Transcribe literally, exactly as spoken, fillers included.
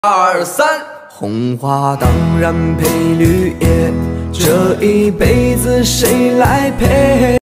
二三，红花当然配绿叶，这一辈子谁来陪？